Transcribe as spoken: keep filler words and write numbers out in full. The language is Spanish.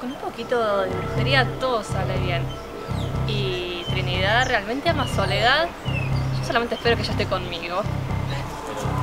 con un poquito de brujería todo sale bien. Y Trinidad realmente ama Soledad. Yo solamente espero que ella esté conmigo.